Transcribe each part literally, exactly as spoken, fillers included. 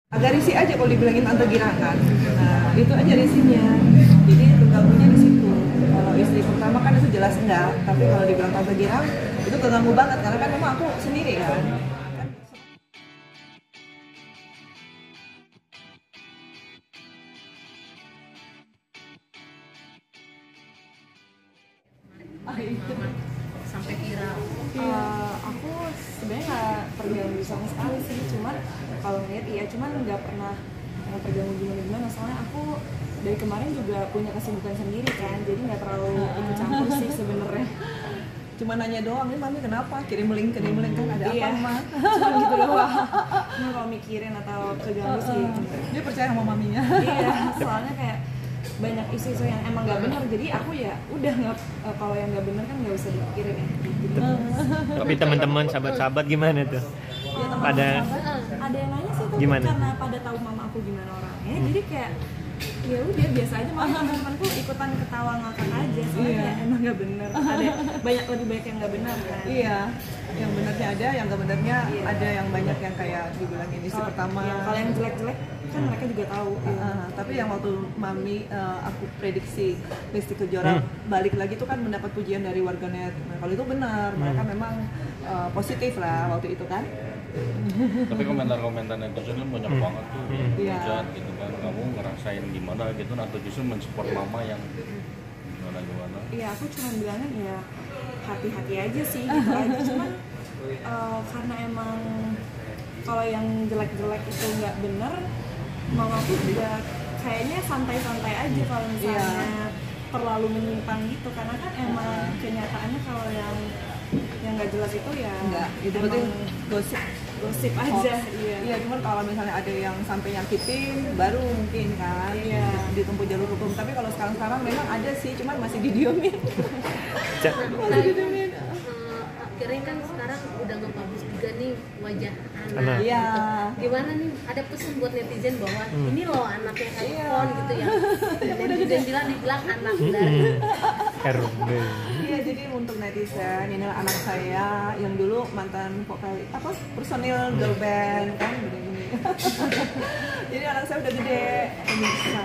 Agak risih aja kalau dibilangin tante girakan. Nah, itu aja risihnya. Jadi terganggunya di situ. Kalau istri pertama kan itu jelas enggak, tapi kalau dibilang tante girang itu terganggu banget karena kan memang aku sendiri kan. Mama sampai viral. Uh, aku sebenarnya nggak terganggu sama sekali sih, cuman kalau ngeliat iya, cuman nggak pernah nggak terganggu gimana gimana. Soalnya aku dari kemarin juga punya kesibukan sendiri kan, jadi nggak terlalu ikut campur sih sebenarnya. Cuma nanya doang, ini mami kenapa? Kirim link, kirim link kan ada Iya. apa mah? Cuma gitu doang. Cuma kalau mikirin atau keganggu sih. Dia percaya sama maminya. Iya, soalnya kayak banyak isu-isu yang emang nggak benar, jadi aku ya udah nggak, uh, kalau yang nggak benar kan nggak usah dipikirin ya. Gitu. Tapi teman-teman, sahabat-sahabat gimana tuh? Ya, Pada ada yang nanya sih, tapi Gimana? karena pada tahu mama aku gimana orangnya, jadi kayak ya udah biasa aja, malah teman-temanku ikutan ketawa ngakak aja, soalnya Iya. kayak emang nggak benar. Ada banyak, lebih banyak yang nggak benar kan. Iya, yang benernya ada, yang gak benernya Iya. ada, yang banyak yang kayak dibilangin istri Kalau- pertama. iya, kalau yang jelek-jelek kan mereka juga tahu. Iya. Uh, tapi yang waktu mami uh, aku prediksi Lesti Kejora Hmm. balik lagi itu kan mendapat pujian dari warganet. Nah, kalau itu benar, mereka Hmm. memang uh, positif lah waktu itu kan. Tapi komentar-komentar netizen kan banyak Hmm. banget tuh Hmm. Iya. hujat gitu kan, kamu ngerasain gimana gitu atau justru mensupport mama yang gimana gimana. Iya, aku cuma bilangnya ya hati-hati aja sih gitu aja. Cuman uh, karena emang kalau yang jelek-jelek itu nggak bener, mamaku juga kayaknya santai-santai aja kalau misalnya Iya. terlalu menyimpang gitu, karena kan emang kenyataannya kalau yang yang nggak jelas itu ya Enggak, itu emang penting gosip. gosip aja. Iya. Iya, cuman kalau misalnya ada yang sampai nyakitin, baru mungkin kan Iya. ditempuh jalur hukum. Tapi kalau sekarang-sekarang memang ada sih, cuman masih didiemin. Ca- masih didiemin. Eh, akhirnya kan sekarang udah nge-publish juga nih wajah anak. Anak. Iya. Gitu. Gimana nih, ada pesan buat netizen bahwa Hmm. ini loh anaknya kayak Iya. Ipon gitu ya. Netizen bilang dibilang anak dari Hmm. R B. Iya, jadi untuk netizen, inilah anak saya yang dulu mantan vokal apa personil girl band kan begini. Jadi anak saya udah gede, pemirsa.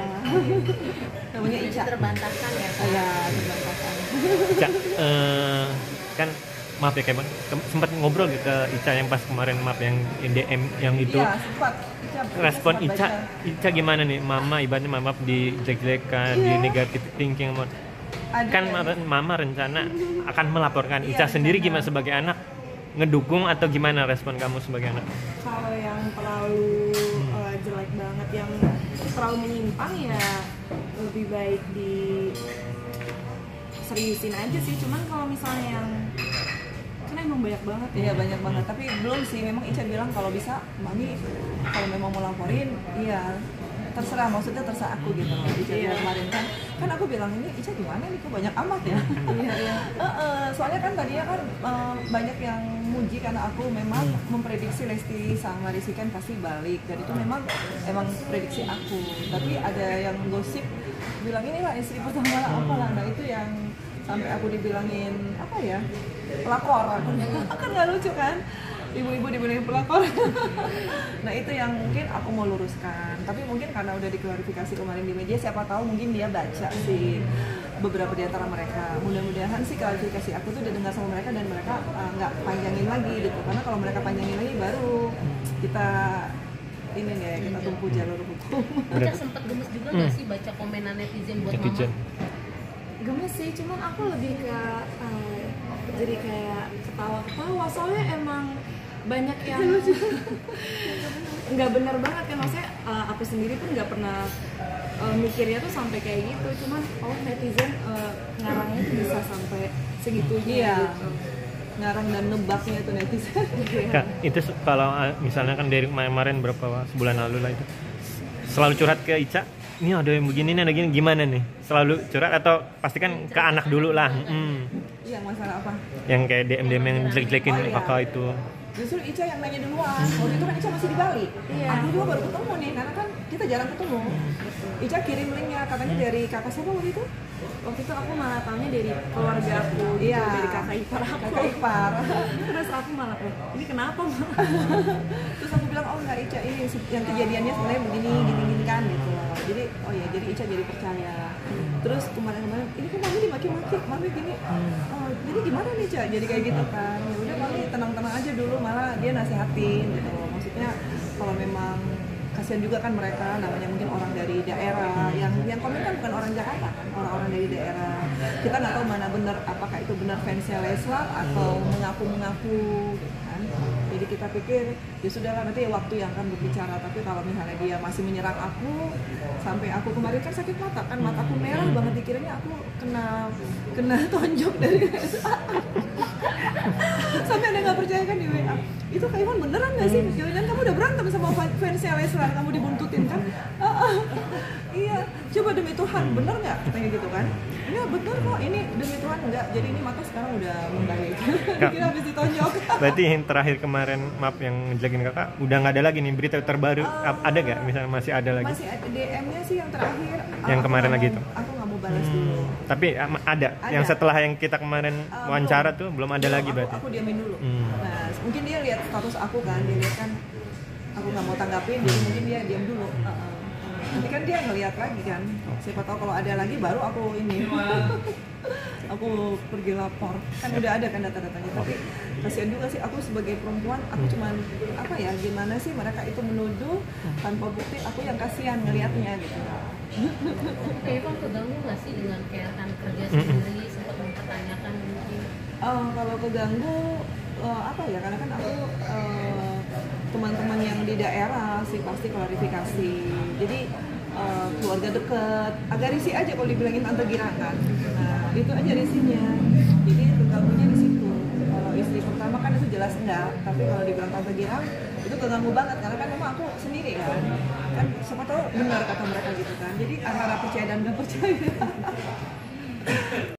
Namanya jadi Ica. terbantahkan ya. Saya terbantahkan. Ca, eh, kan maaf ya kayak bang, Kem- sempat ngobrol gitu ke Ica yang pas kemarin, maaf yang D M yang itu. Iya, sempat. Ica, Respon sempat Ica, baca. Ica gimana nih? Mama ibaratnya maaf di jelek-jelekan, Iya. di negative thinking. Ada Kan yang- mama, mama rencana akan melaporkan. Iya, Ica sendiri rencana. gimana sebagai anak? Ngedukung atau gimana respon kamu sebagai anak? Kalau yang terlalu uh, jelek banget, yang terlalu menyimpang ya lebih baik di seriusin aja sih. Cuman kalau misalnya yang kan emang banyak banget ya. Iya, banyak banget, tapi belum sih. Memang Ica bilang kalau bisa, mami kalau memang mau laporin, iya terserah, maksudnya terserah aku gitu loh. Ica Iya. bilang kemarin kan, kan aku bilang ini Ica gimana nih, kok banyak amat ya. Iya, iya. Eh, eh, soalnya kan tadinya kan eh, banyak yang muji karena aku memang memprediksi Lesti sama Rizky kan pasti balik, dan itu memang emang prediksi aku. Tapi ada yang gosip bilang inilah istri pertama lah apalah, nah itu yang sampai aku dibilangin apa ya, pelakor. Kan nggak lucu kan, ibu-ibu dibilangin pelakor. Nah itu yang mungkin aku mau luruskan, tapi mungkin karena udah diklarifikasi kemarin di media, siapa tahu mungkin dia baca sih beberapa di antara mereka. Mudah-mudahan sih klarifikasi aku tuh didengar sama mereka dan mereka uh, nggak panjangin lagi gitu, karena kalau mereka panjangin lagi baru kita ini deh, kita tumpu jalur hukum. Ica sempat gemes juga nggak sih baca komenan netizen buat Netizen. mama? Gemes sih, cuman aku lebih ke uh, jadi kayak ketawa-ketawa, soalnya emang banyak yang nggak benar banget kan, maksudnya uh, aku sendiri pun nggak pernah uh, mikirnya tuh sampai kayak gitu. Cuman oh netizen uh, ngarangnya tuh bisa sampai segitunya. Iya. Gitu. Ngarang dan nebaknya itu netizen. Kak, itu se- kalau uh, misalnya kan dari kemarin berapa sebulan lalu lah itu selalu curhat ke Ica, ini ada yang begini nih, ada gini, gimana nih? Selalu curhat atau pasti kan ke anak dulu lah? Hmm. Iya, masalah apa? Yang kayak D M D M yang jelek-jelekin Oh, iya. kakak itu. Justru Ica yang nanya duluan. Waktu itu kan Ica masih di Bali. Iya. Aku juga baru ketemu nih, karena kan kita jarang ketemu. Ica kirim linknya, katanya dari kakak siapa waktu itu? Waktu itu aku malah tahunya dari keluarga aku, gitu, Iya. dari kakak ipar aku. Kakak ipar. Terus aku malah, eh, ini kenapa Ma? Terus aku bilang, oh enggak Ica, ini yang kejadiannya sebenarnya begini, gini, gini kan gitu. Jadi, oh ya, jadi Ica jadi percaya. Terus kemarin-kemarin, ini kan Mami dimaki-maki, Mami gini. Oh, jadi gimana nih Ica? Jadi kayak gitu kan. Ya udah Mami tenang-tenang aja dulu, malah dia nasihatin gitu. Maksudnya kalau memang kasihan juga kan mereka, namanya mungkin orang dari daerah yang yang komen kan bukan orang Jakarta kan, orang-orang dari daerah. Kita nggak tahu mana benar, apakah itu benar fansnya Leslar atau mengaku-mengaku gitu kan. Jadi kita pikir ya sudahlah, nanti waktu yang akan berbicara. Tapi kalau misalnya dia masih menyerang aku, sampai aku kemarin kan sakit mata kan, mataku merah banget, dikiranya aku kena kena tonjok dari sampai ada nggak percaya kan di W A, itu Kak Iwan beneran nggak sih? Jangan-jangan kamu udah berantem sama fansnya Leslar, kamu dibuntutin kan? Ah, ah. Iya, coba demi Tuhan, bener nggak? Katanya gitu kan? Iya bener kok, ini demi Tuhan enggak. Jadi ini mata sekarang udah membaik. Kira habis ditonjok. Berarti yang terakhir kemarin, maaf yang ngejelekin kakak, udah nggak ada lagi nih berita terbaru, Uh, ada nggak? Misalnya masih ada lagi? Masih ada D M-nya sih yang terakhir. Yang aku kemarin nggak lagi mau- tuh? Aku nggak mau balas dulu. Tapi am- ada. Ada. Yang setelah yang kita kemarin Uh, wawancara belum. tuh belum ada Belum, lagi aku, berarti. Aku diamin dulu. Hmm. Nah, mungkin dia lihat status aku kan, dia lihat kan aku nggak mau tanggapin, jadi mungkin dia diam dulu. Uh-uh. Nanti kan dia ngeliat lagi kan. Siapa tahu kalau ada lagi baru aku ini. Aku pergi lapor. Kan udah ada kan data-datanya. Tapi kasihan juga sih, aku sebagai perempuan, aku cuman apa ya, gimana sih mereka itu menuduh tanpa bukti, aku yang kasihan ngelihatnya gitu. Kayak Ivan keganggu nggak sih dengan kayak rekan kerja sendiri sempat mempertanyakan mungkin? Eh, kalau keganggu eh, apa ya, karena kan aku eh, teman-teman yang di daerah sih pasti klarifikasi. Jadi eh, keluarga deket, agak risih aja kalau dibilangin tante girangan. Nah itu aja risihnya. Jadi keganggunya di situ. Kalau istri pertama kan itu jelas enggak, tapi kalau dibilang tante girang itu keganggu banget karena kan memang aku sendiri kan. Kan siapa tahu benar kata mereka gitu kan. Jadi antara percaya dan nggak percaya.